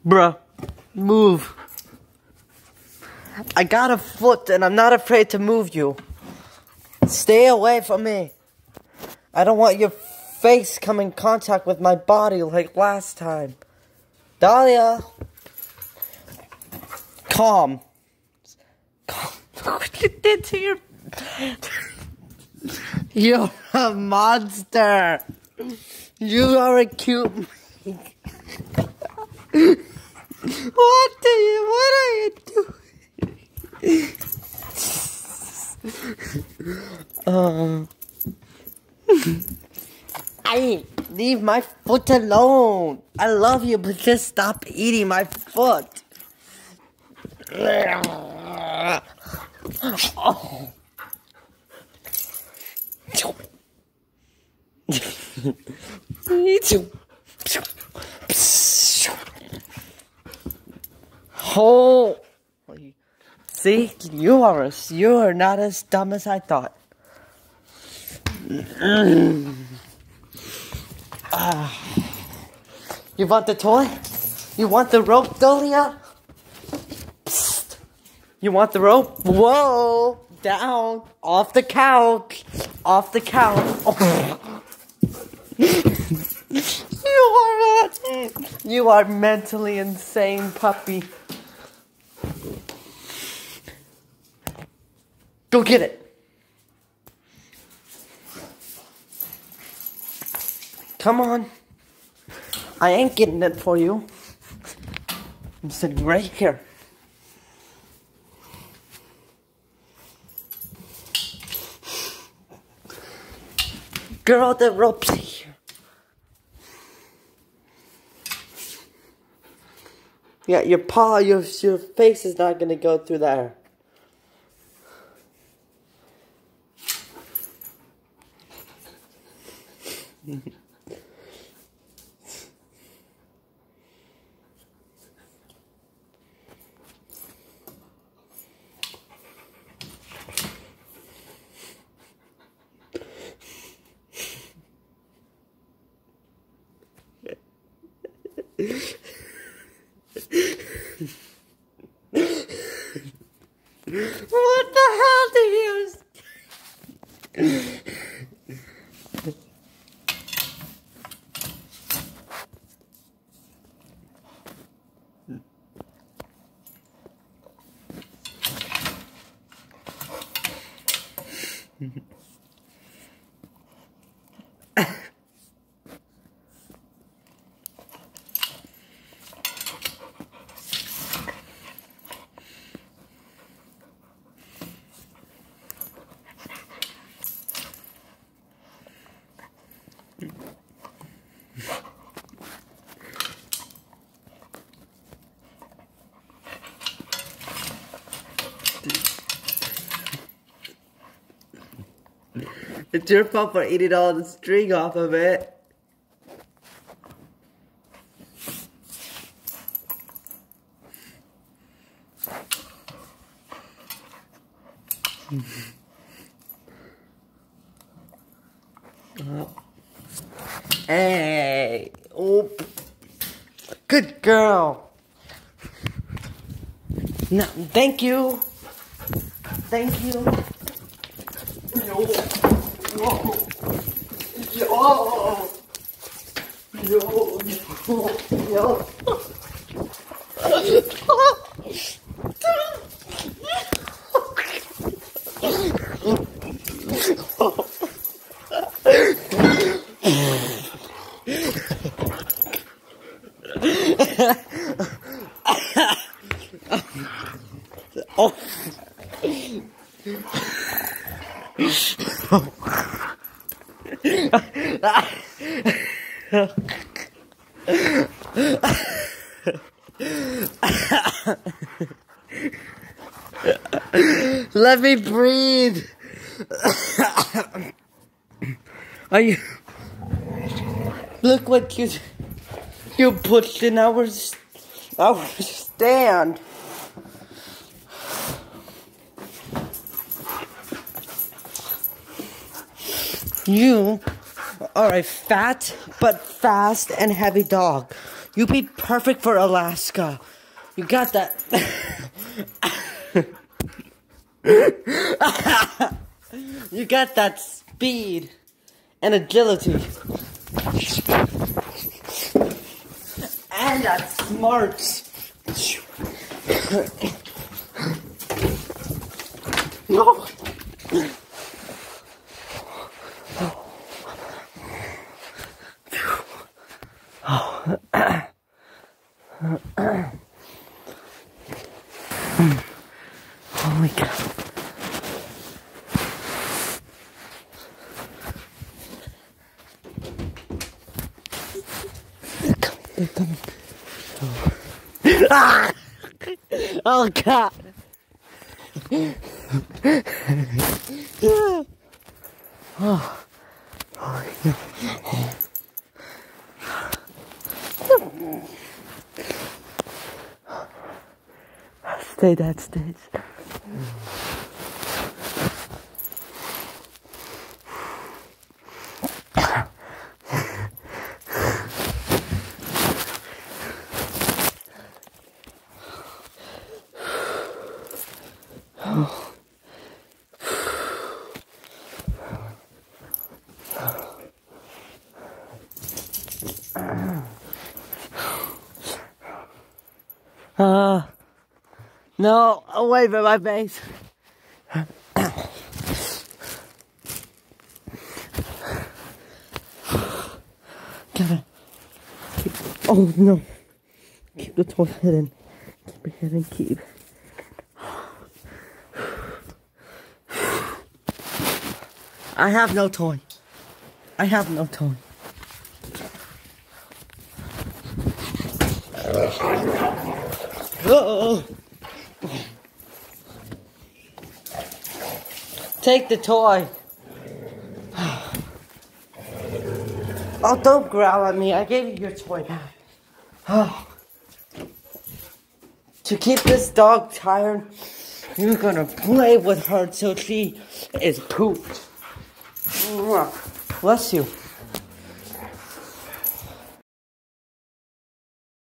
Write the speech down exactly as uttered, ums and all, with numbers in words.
Bruh, move. I got a foot and I'm not afraid to move you. Stay away from me. I don't want your face come in contact with my body like last time. Dahlia. Calm. Calm. Look what you did to your... You're a monster. You are a cute... What do you... What are you doing? um... I leave my foot alone. I love you, but just stop eating my foot. Oh. Oh. See, you are a, you are not as dumb as I thought. Mm. Ah. You want the toy? You want the rope, Dahlia? Psst. You want the rope? Whoa! Down! Off the couch! Off the couch! Oh. You are not... You are mentally insane, puppy. Go get it! Come on. I ain't getting it for you. I'm sitting right here. Girl, the rope's here. Yeah, your paw, your, your face is not gonna go through there. What the hell do you... It's your fault for eating all the string off of it. Oh. Hey, oh, good girl. No, thank you. Thank you. Yo, whoa, yo, yo, yo, oh. Let me breathe. Are you? Look what you you put in our our stand. You are a fat but fast and heavy dog. You'd be perfect for Alaska. You got that. You got that speed and agility. And that smarts. No. Holy cow. They're coming, they're coming. Oh, ah! Oh God. Oh. Oh, no. Stay that stage. Uh, no, away from my face. Gotta keep, oh no, keep the toy hidden, keep it hidden, keep. I have no toy. I have no toy. Uh-oh. Take the toy. Oh, don't growl at me. I gave you your toy back. Oh. To keep this dog tired, you're gonna play with her till she is pooped. Bless you.